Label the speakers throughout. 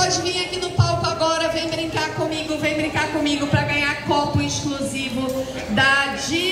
Speaker 1: pode vir aqui no palco agora, vem brincar comigo para ganhar copo exclusivo da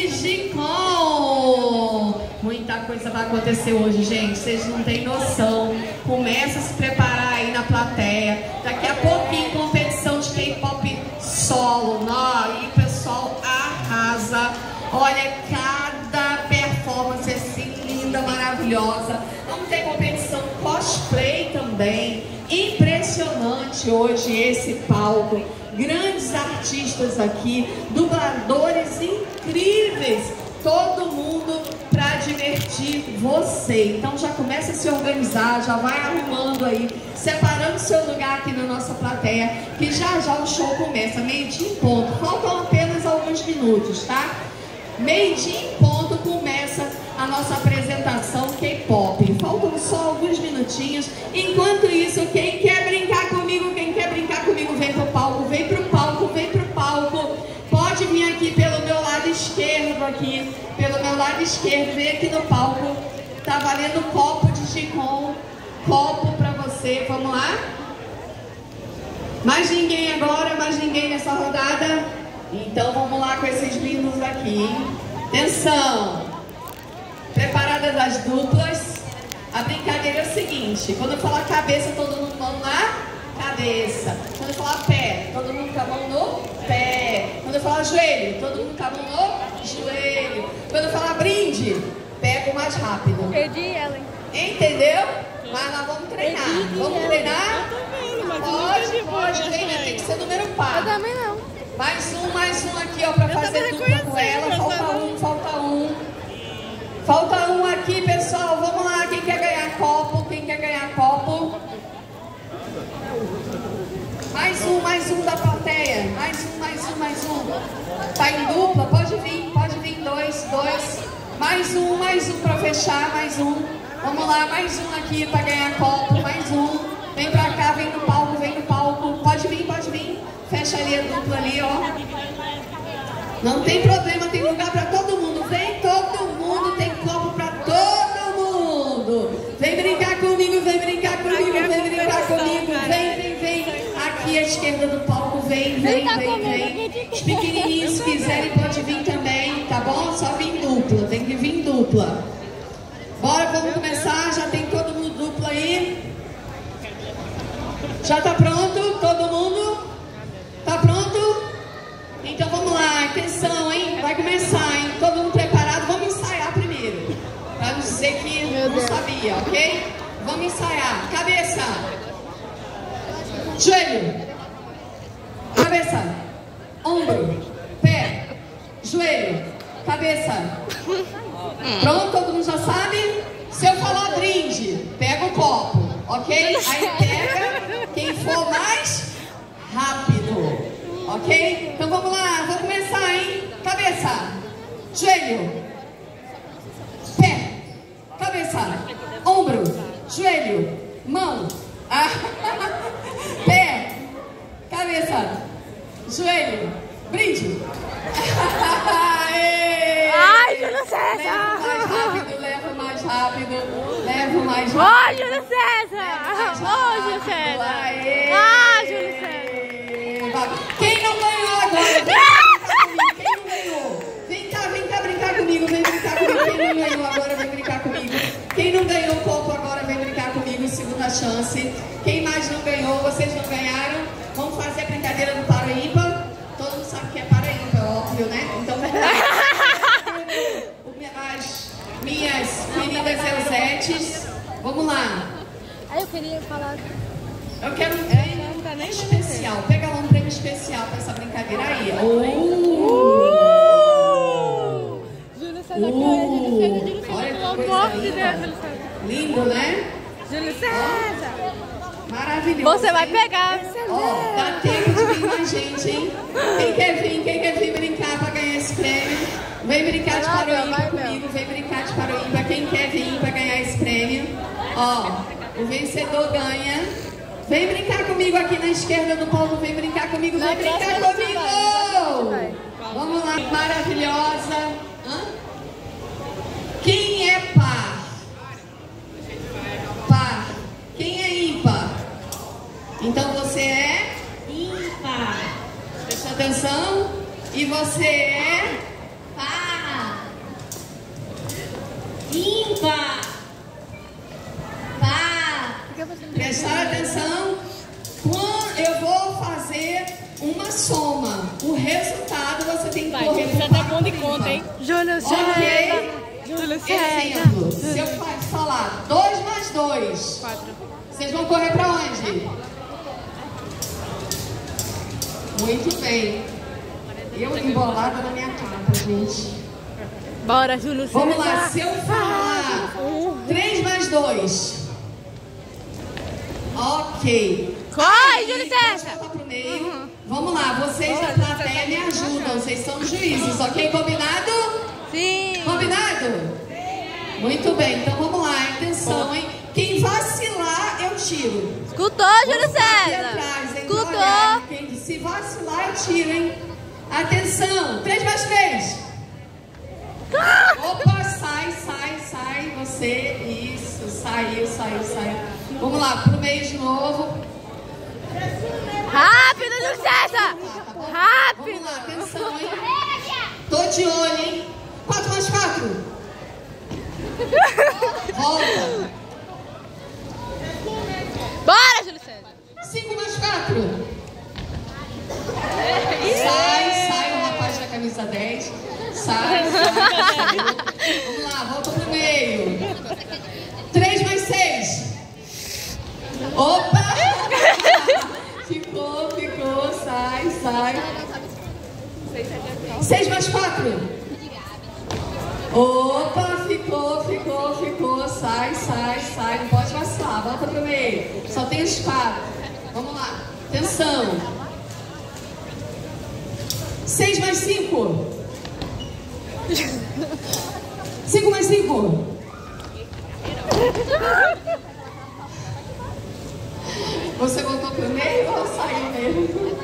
Speaker 1: Digicom. Muita coisa vai acontecer hoje, gente, vocês não têm noção. Começa a se preparar aí na plateia. Daqui a pouquinho, competição de K-pop solo. E o pessoal arrasa. Olha, cada performance assim, linda, maravilhosa. Vamos ter competição cosplay também. Impressionante hoje esse palco. Grandes artistas aqui, dubladores incríveis. Todo mundo para divertir você. Então já começa a se organizar, já vai arrumando aí, separando seu lugar aqui na nossa plateia, que já já o show começa, meio-dia em ponto. Faltam apenas alguns minutos, tá? Meio-dia em ponto começa a nossa apresentação K-pop. Faltam só alguns minutinhos. Enquanto isso, quem quer brincar comigo, vem pro palco, vem pro palco, vem pro palco. Pode vir aqui pelo meu lado esquerdo, vem aqui no palco. Tá valendo copo de Digicom, copo pra você. Vamos lá? Mais ninguém agora, mais ninguém nessa rodada? Então vamos lá com esses lindos aqui, hein? Atenção! Preparadas as duplas? A brincadeira é o seguinte: quando eu falar cabeça, todo mundo mão na cabeça. Quando eu falar pé, todo mundo com a mão no pé. Quando eu falar joelho, todo mundo com a mão no joelho. Quando eu falar brinde, pega o mais rápido.
Speaker 2: Perdi ela, hein?
Speaker 1: Entendeu? Mas nós vamos treinar. Vamos treinar? Pode, tem que ser número par.
Speaker 2: Eu também não.
Speaker 1: Mais um aqui, ó, pra fazer dupla com ela. Falta um aqui, pessoal. Vamos lá, quem quer ganhar copo? Mais um da plateia. Mais um. Tá em dupla? Pode vir, dois. Mais um pra fechar, mais um. Vamos lá, mais um aqui pra ganhar copo, mais um. Vem pra cá, vem no palco. Pode vir. Fecha ali a dupla ali, ó. Não tem problema, tem lugar pra todo mundo. Vem todo mundo, tem copo pra todo mundo. Vem brincar comigo, vem. Aqui à esquerda do palco, vem. Os pequenininhos, se quiserem, pode vir também, tá bom? Só vir dupla, tem que vir dupla. Bora, vamos começar, já tem todo mundo dupla aí. Já tá pronto? Todo mundo? Tá pronto? Então vamos lá, atenção, hein? Vai começar, hein? Todo mundo preparado? Vamos ensaiar primeiro, pra não dizer que não sabia, ok? Vamos ensaiar. Cabeça, joelho, cabeça, ombro, pé, joelho, cabeça. Pronto? Todo mundo já sabe? Se eu falar brinde, pega o copo, ok? Aí pega quem for mais rápido, ok? Então vamos lá, vou começar, hein? Cabeça, joelho, pé, cabeça, ombro, joelho, mão, pé, cabeça, joelho, brinde.
Speaker 2: Ai, Júlio César!
Speaker 1: Leva mais rápido.
Speaker 2: Ô, Júlio César! Ô, Júlio César! Júlio César!
Speaker 1: Quem não ganhou agora? Quem não ganhou? Vem cá brincar comigo. Quem não ganhou agora, vem brincar comigo. Quem não ganhou pouco agora, vem brincar comigo. Segunda chance. Quem mais não ganhou, vocês não ganharam. Vamos fazer a brincadeira do para ímpar. Todo mundo sabe que é para ímpar, óbvio, né? Então vamos lá. As minhas queridas Eusetes, vamos lá.
Speaker 2: Aí eu queria falar.
Speaker 1: Eu quero um prêmio especial. Pega lá um prêmio especial para essa brincadeira aí.
Speaker 2: Júlio César, Júlio César.
Speaker 1: Olha que coisa linda. Lindo, né?
Speaker 2: Júlio César.
Speaker 1: Maravilhoso.
Speaker 2: Você vai pegar.
Speaker 1: Ó, dá tempo de vir mais gente, hein? Quem quer vir brincar para ganhar esse prêmio? Vem brincar de Paroímpa comigo, vem brincar de Paroímpa. Quem quer vir para ganhar esse prêmio? Ó, o vencedor ganha. Vem brincar comigo aqui na esquerda do palco, vem brincar comigo, vem brincar comigo! Vamos lá, maravilhosa. Quem é par? Par. Quem é ímpar? Então você você é?
Speaker 3: Ímpar.
Speaker 1: Presta atenção. E você é?
Speaker 3: Par. Ímpar. Par.
Speaker 1: Prestar atenção. Quando eu vou fazer uma soma, o resultado você tem que correr
Speaker 2: Você
Speaker 1: para
Speaker 2: tá bom de conta, hein? Júlio César.
Speaker 1: Ok?
Speaker 2: Júlio César.
Speaker 1: Exemplo, se eu falar 2 mais 2,
Speaker 2: 4.
Speaker 1: vocês vão correr para onde? Muito bem. Eu embolada na minha capa, gente.
Speaker 2: Bora, Júlio César.
Speaker 1: Vamos lá, se eu falar 3 mais 2. Ok.
Speaker 2: Corre, Júlio
Speaker 1: Pode
Speaker 2: César.
Speaker 1: voltar pro meio. Vamos lá, vocês da plateia me ajudam. Vocês são juízes, ok? Combinado?
Speaker 2: Sim.
Speaker 1: Combinado? Muito bem, então vamos lá. Atenção, hein? Quem vacilar, eu tiro.
Speaker 2: Escutou, Júlio
Speaker 1: Aqui
Speaker 2: César?
Speaker 1: atrás, hein?
Speaker 2: Escutou.
Speaker 1: Olha, se vacilar, eu tiro, hein? Atenção, 3 mais 3. Opa, sai. Você, isso, saiu. Vamos lá, pro meio de novo.
Speaker 2: Rápido, Júlio César.
Speaker 1: Vamos
Speaker 2: Rápido.
Speaker 1: lá, atenção, hein? Tô de olho, hein? 4 mais 4. Volta.
Speaker 2: Bora, Júlio César.
Speaker 1: 5 mais 4. Sai o rapaz da camisa 10. Sai. Vamos lá, volta pro meio. 3 mais 6. Opa! Ficou, sai. 6 mais 4. Opa, ficou, sai. Não pode vacilar, volta pro meio. Só tem os 4. Vamos lá, atenção. 6 mais 5. 5 mais 5. Você voltou pro meio ou saiu mesmo?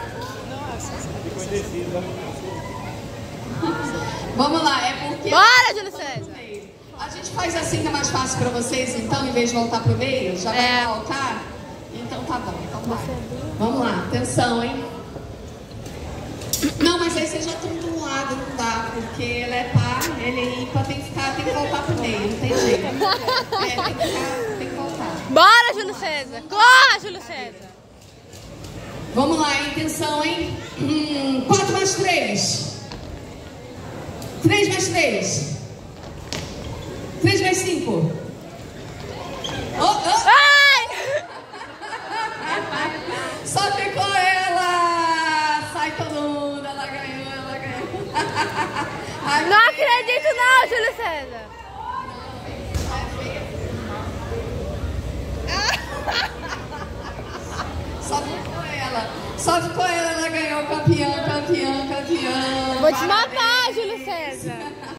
Speaker 1: Vamos lá, é porque...
Speaker 2: Bora, Júlio César.
Speaker 1: A gente faz assim que é mais fácil pra vocês, então, em vez de voltar pro meio, já vai voltar? Então tá bom, então vai. Vamos lá, atenção, hein? Não, mas aí vocês já estão de um lado, não dá, porque ele é par, ele é ímpar, tem que voltar pro meio, não tem jeito. Tem que voltar.
Speaker 2: Bora, Júlio César. Corre, Júlio César.
Speaker 1: Vamos lá, hein? Atenção, hein? 4 mais 3. 3 mais 3. 3 mais 5.
Speaker 2: Ai!
Speaker 1: Só ficou ela! Sai todo mundo, ela ganhou.
Speaker 2: Não acredito não, Júlio César.
Speaker 1: Só ficou ela ganhou campeã.
Speaker 2: Vou te matar, Júlio César.